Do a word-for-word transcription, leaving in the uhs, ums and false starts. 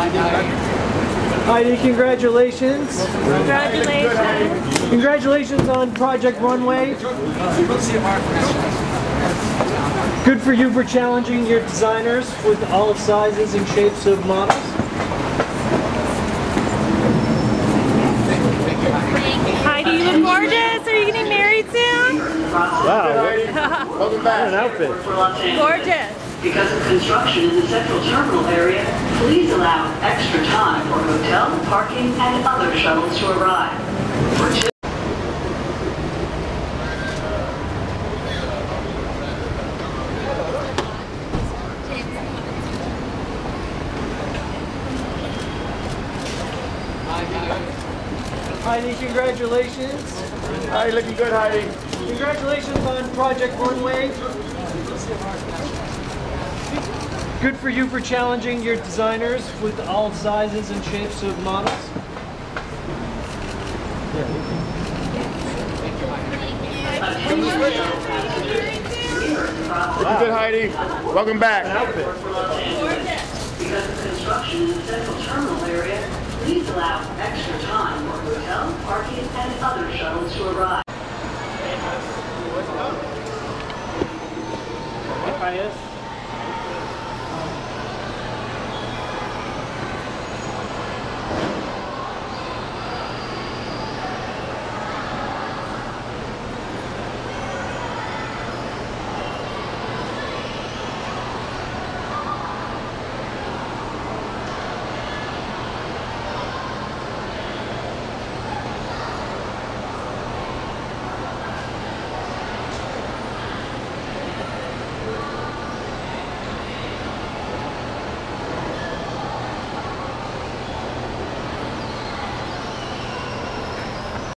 Heidi, congratulations. Congratulations. Congratulations on Project Runway. Good for you for challenging your designers with all sizes and shapes of models. Heidi, you look gorgeous. Are you getting married soon? Wow. Welcome back. What an outfit. Gorgeous. Because of construction in the central terminal area, please allow extra time for hotel, parking, and other shuttles to arrive. For Heidi, congratulations. Heidi, looking good, Heidi. Congratulations on Project Runway. Good for you for challenging your designers with all sizes and shapes of models. Looking good, Heidi. Welcome back. Because of construction in the central terminal area, please allow extra time for hotel, parking, and other shuttles to arrive. Hi,